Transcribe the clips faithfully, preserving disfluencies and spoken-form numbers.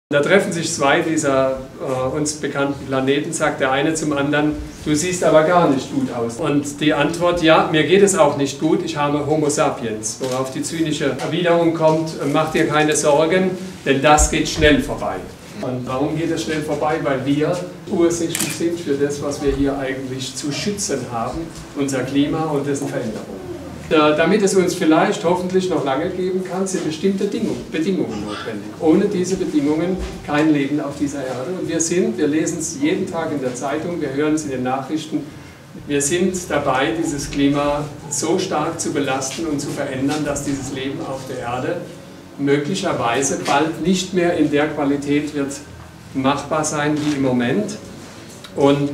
Da treffen sich zwei dieser äh, uns bekannten Planeten, sagt der eine zum anderen, du siehst aber gar nicht gut aus. Und die Antwort, ja, mir geht es auch nicht gut, ich habe Homo sapiens. Worauf die zynische Erwiderung kommt, mach dir keine Sorgen, denn das geht schnell vorbei. Und warum geht es schnell vorbei? Weil wir ursächlich sind für das, was wir hier eigentlich zu schützen haben, unser Klima und dessen Veränderung. Damit es uns vielleicht hoffentlich noch lange geben kann, sind bestimmte Bedingungen notwendig. Ohne diese Bedingungen kein Leben auf dieser Erde. Und wir sind, wir lesen es jeden Tag in der Zeitung, wir hören es in den Nachrichten, wir sind dabei, dieses Klima so stark zu belasten und zu verändern, dass dieses Leben auf der Erde möglicherweise bald nicht mehr in der Qualität wird machbar sein wie im Moment. Und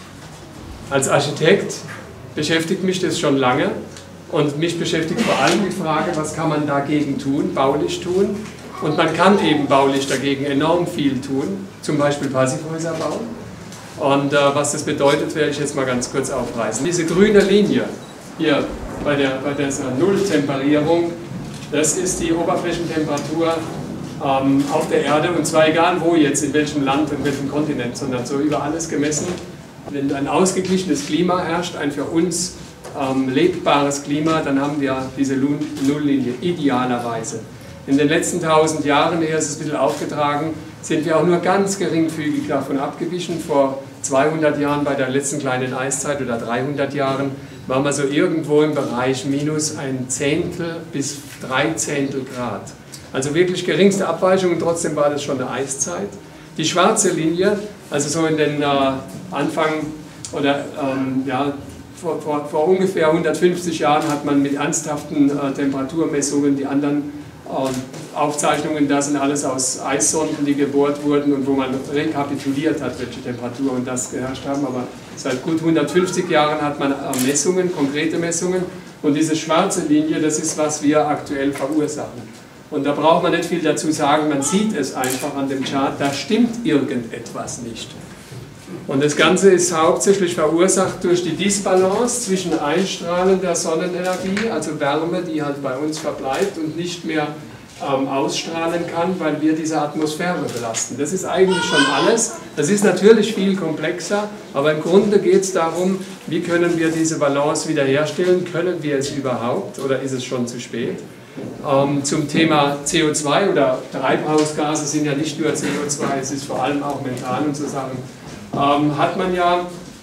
als Architekt beschäftigt mich das schon lange. Und mich beschäftigt vor allem die Frage, was kann man dagegen tun, baulich tun. Und man kann eben baulich dagegen enorm viel tun, zum Beispiel Passivhäuser bauen. Und äh, was das bedeutet, werde ich jetzt mal ganz kurz aufreißen. Diese grüne Linie hier bei, der, bei dieser Nulltemperierung, das ist die Oberflächentemperatur ähm, auf der Erde. Und zwar egal wo jetzt, in welchem Land, in welchem Kontinent, sondern so über alles gemessen. Wenn ein ausgeglichenes Klima herrscht, ein für uns Ähm, lebbares Klima, dann haben wir diese Nulllinie idealerweise. In den letzten tausend Jahren, eher ist es ein bisschen aufgetragen, sind wir auch nur ganz geringfügig davon abgewichen. Vor zweihundert Jahren bei der letzten kleinen Eiszeit oder dreihundert Jahren waren wir so irgendwo im Bereich minus ein Zehntel bis drei Zehntel Grad. Also wirklich geringste Abweichung und trotzdem war das schon eine Eiszeit. Die schwarze Linie, also so in den äh, Anfang oder ähm, ja, Vor, vor, vor ungefähr hundertfünfzig Jahren hat man mit ernsthaften äh, Temperaturmessungen, die anderen äh, Aufzeichnungen, das sind alles aus Eissonden, die gebohrt wurden und wo man rekapituliert hat, welche Temperaturen das geherrscht haben. Aber seit gut hundertfünfzig Jahren hat man äh, Messungen, konkrete Messungen. Und diese schwarze Linie, das ist, was wir aktuell verursachen. Und da braucht man nicht viel dazu sagen, man sieht es einfach an dem Chart, da stimmt irgendetwas nicht. Und das Ganze ist hauptsächlich verursacht durch die Disbalance zwischen Einstrahlen der Sonnenenergie, also Wärme, die halt bei uns verbleibt und nicht mehr ähm, ausstrahlen kann, weil wir diese Atmosphäre belasten. Das ist eigentlich schon alles. Das ist natürlich viel komplexer, aber im Grunde geht es darum, wie können wir diese Balance wiederherstellen? Können wir es überhaupt oder ist es schon zu spät? Ähm, zum Thema C O zwei oder Treibhausgase sind ja nicht nur C O zwei, es ist vor allem auch Methan und so Sachen. Ähm, hat man ja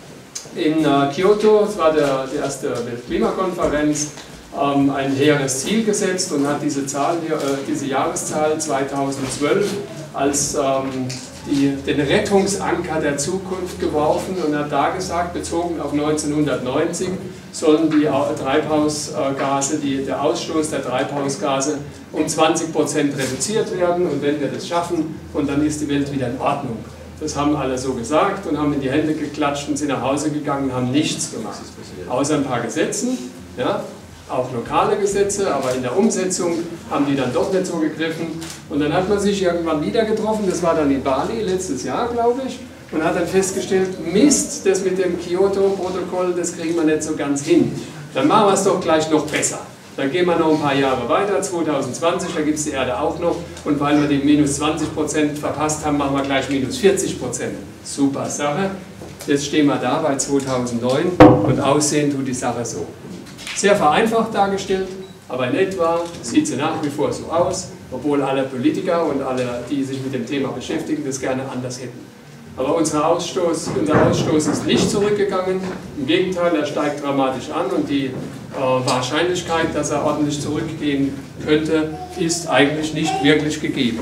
in äh, Kyoto, das war der, die erste Weltklimakonferenz, ähm, ein hehres Ziel gesetzt und hat diese, Zahl hier, äh, diese Jahreszahl zweitausendzwölf als ähm, die, den Rettungsanker der Zukunft geworfen und hat da gesagt, bezogen auf neunzehnhundertneunzig, sollen die Treibhausgase, die, der Ausstoß der Treibhausgase um zwanzig Prozent reduziert werden und wenn wir das schaffen, und dann ist die Welt wieder in Ordnung. Das haben alle so gesagt und haben in die Hände geklatscht und sind nach Hause gegangen und haben nichts gemacht. Außer ein paar Gesetzen, ja, auch lokale Gesetze, aber in der Umsetzung haben die dann doch nicht so gegriffen. Und dann hat man sich irgendwann wieder getroffen, das war dann in Bali letztes Jahr, glaube ich, und hat dann festgestellt, Mist, das mit dem Kyoto-Protokoll, das kriegen wir nicht so ganz hin. Dann machen wir es doch gleich noch besser. Dann gehen wir noch ein paar Jahre weiter, zweitausendzwanzig, da gibt es die Erde auch noch. Und weil wir die minus zwanzig Prozent verpasst haben, machen wir gleich minus vierzig Prozent. Super Sache. Jetzt stehen wir da bei zweitausendneun und aussehen tut die Sache so. Sehr vereinfacht dargestellt, aber in etwa sieht sie nach wie vor so aus, obwohl alle Politiker und alle, die sich mit dem Thema beschäftigen, das gerne anders hätten. Aber unser Ausstoß, unser Ausstoß ist nicht zurückgegangen, im Gegenteil, er steigt dramatisch an und die äh, Wahrscheinlichkeit, dass er ordentlich zurückgehen könnte, ist eigentlich nicht wirklich gegeben.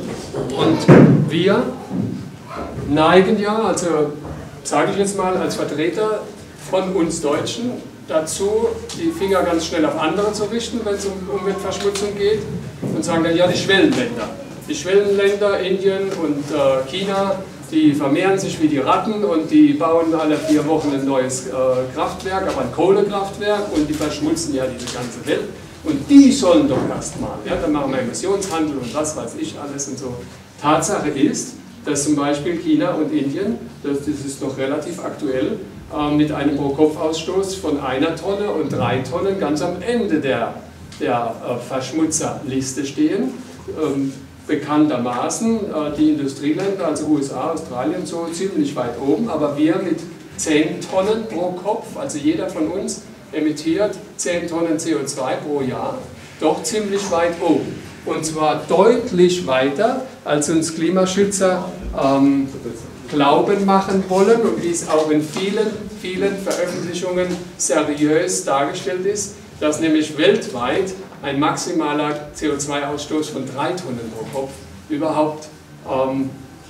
Und wir neigen ja, also sage ich jetzt mal als Vertreter von uns Deutschen, dazu, die Finger ganz schnell auf andere zu richten, wenn es um Umweltverschmutzung geht und sagen dann, ja, die Schwellenländer. Die Schwellenländer, Indien und äh, China, die vermehren sich wie die Ratten und die bauen alle vier Wochen ein neues äh, Kraftwerk, aber ein Kohlekraftwerk und die verschmutzen ja diese ganze Welt. Und die sollen doch erstmal, ja, dann machen wir Emissionshandel und was weiß ich alles und so. Tatsache ist, dass zum Beispiel China und Indien, das, das ist noch relativ aktuell, äh, mit einem Pro-Kopf-Ausstoß von einer Tonne und drei Tonnen ganz am Ende der, der äh, Verschmutzerliste stehen. Ähm, bekanntermaßen äh, die Industrieländer, also U S A, Australien, so ziemlich weit oben, aber wir mit zehn Tonnen pro Kopf, also jeder von uns emittiert zehn Tonnen C O zwei pro Jahr, doch ziemlich weit oben. Und zwar deutlich weiter, als uns Klimaschützer ähm, glauben machen wollen und wie es auch in vielen, vielen Veröffentlichungen seriös dargestellt ist, dass nämlich weltweit ein maximaler C O zwei Ausstoß von drei Tonnen pro Kopf überhaupt ähm,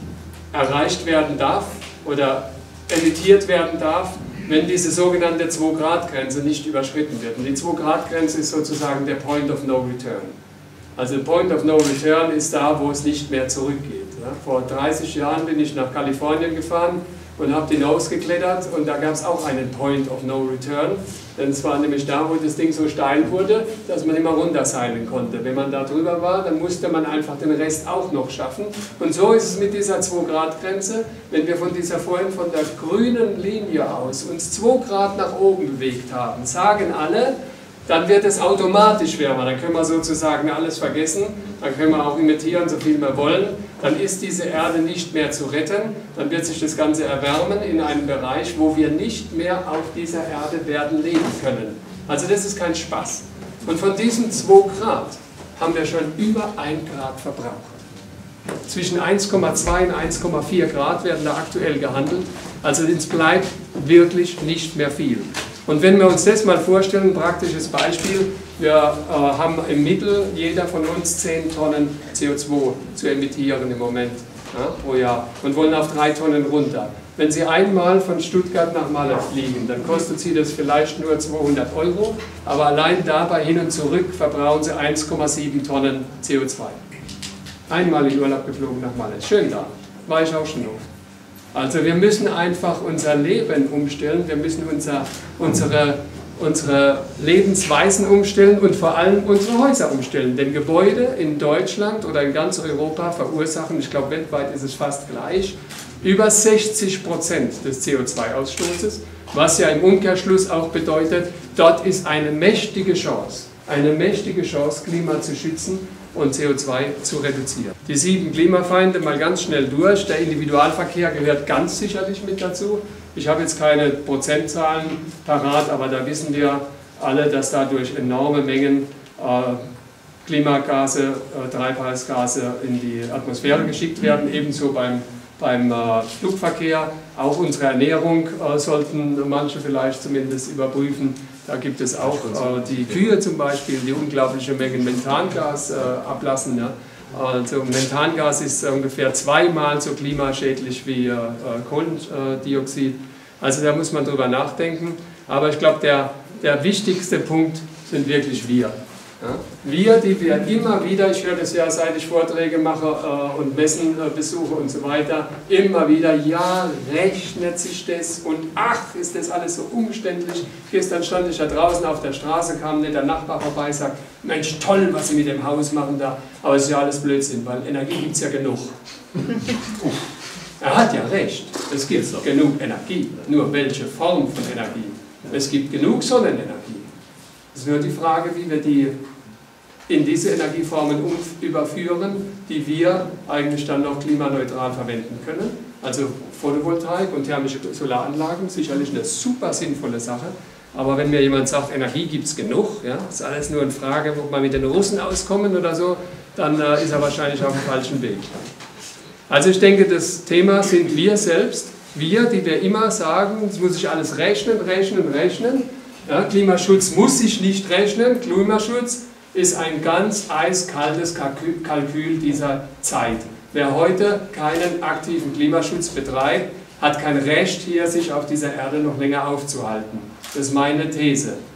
erreicht werden darf oder emittiert werden darf, wenn diese sogenannte zwei Grad Grenze nicht überschritten wird. Und die zwei Grad Grenze ist sozusagen der Point of No Return. Also Point of No Return ist da, wo es nicht mehr zurückgeht. Ja, vor dreißig Jahren bin ich nach Kalifornien gefahren und habe die Nose geklettert und da gab es auch einen Point of No Return. Denn es war nämlich da, wo das Ding so steil wurde, dass man immer runterseilen konnte. Wenn man da drüber war, dann musste man einfach den Rest auch noch schaffen. Und so ist es mit dieser zwei Grad Grenze. Wenn wir von dieser vorhin von der grünen Linie aus uns zwei Grad nach oben bewegt haben, sagen alle, dann wird es automatisch wärmer, dann können wir sozusagen alles vergessen, dann können wir auch emittieren, so viel wir wollen, dann ist diese Erde nicht mehr zu retten, dann wird sich das Ganze erwärmen in einem Bereich, wo wir nicht mehr auf dieser Erde werden leben können. Also das ist kein Spaß. Und von diesen zwei Grad haben wir schon über ein Grad verbraucht. Zwischen eins Komma zwei und eins Komma vier Grad werden da aktuell gehandelt, also es bleibt wirklich nicht mehr viel. Und wenn wir uns das mal vorstellen, ein praktisches Beispiel, wir äh, haben im Mittel jeder von uns zehn Tonnen C O zwei zu emittieren im Moment, ja, pro Jahr und wollen auf drei Tonnen runter. Wenn Sie einmal von Stuttgart nach Malle fliegen, dann kostet Sie das vielleicht nur zweihundert Euro, aber allein dabei hin und zurück verbrauchen Sie eins Komma sieben Tonnen C O zwei. Einmal in Urlaub geflogen nach Malle, schön da, war ich auch schon oft. Also wir müssen einfach unser Leben umstellen, wir müssen unser, unsere, unsere Lebensweisen umstellen und vor allem unsere Häuser umstellen. Denn Gebäude in Deutschland oder in ganz Europa verursachen, ich glaube weltweit ist es fast gleich, über sechzig Prozent des C O zwei Ausstoßes, was ja im Umkehrschluss auch bedeutet, dort ist eine mächtige Chance, eine mächtige Chance, Klima zu schützen und C O zwei zu reduzieren. Die sieben Klimafeinde mal ganz schnell durch. Der Individualverkehr gehört ganz sicherlich mit dazu. Ich habe jetzt keine Prozentzahlen parat, aber da wissen wir alle, dass dadurch enorme Mengen äh, Klimagase, äh, Treibhausgase in die Atmosphäre geschickt werden, ebenso beim, beim äh, Flugverkehr. Auch unsere Ernährung äh, sollten manche vielleicht zumindest überprüfen. Da gibt es auch äh, die Kühe zum Beispiel, die unglaubliche Mengen Methangas äh, ablassen. Ja. Also Methangas ist äh, ungefähr zweimal so klimaschädlich wie äh, Kohlendioxid. Also da muss man drüber nachdenken. Aber ich glaube, der, der wichtigste Punkt sind wirklich wir. Ja. Wir, die wir immer wieder, ich höre das ja, seit ich Vorträge mache äh, und Messen äh, besuche und so weiter, immer wieder, ja, rechnet sich das und ach, ist das alles so umständlich. Gestern stand ich da draußen auf der Straße, kam nicht der Nachbar vorbei, sagt, Mensch, toll, was Sie mit dem Haus machen da, aber es ist ja alles Blödsinn, weil Energie gibt es ja genug. Er hat ja recht, es gibt genug Energie, nur welche Form von Energie. Es gibt genug Sonnenenergie. Es ist nur die Frage, wie wir die in diese Energieformen überführen, die wir eigentlich dann noch klimaneutral verwenden können. Also Photovoltaik und thermische Solaranlagen, sicherlich eine super sinnvolle Sache. Aber wenn mir jemand sagt, Energie gibt es genug, ja, ist alles nur eine Frage, ob wir mit den Russen auskommen oder so, dann äh, ist er wahrscheinlich auf dem falschen Weg. Also ich denke, das Thema sind wir selbst, wir, die wir immer sagen, es muss sich alles rechnen, rechnen, rechnen. Ja, Klimaschutz muss sich nicht rechnen, Klimaschutz ist ein ganz eiskaltes Kalkül dieser Zeit. Wer heute keinen aktiven Klimaschutz betreibt, hat kein Recht, hier sich auf dieser Erde noch länger aufzuhalten. Das ist meine These.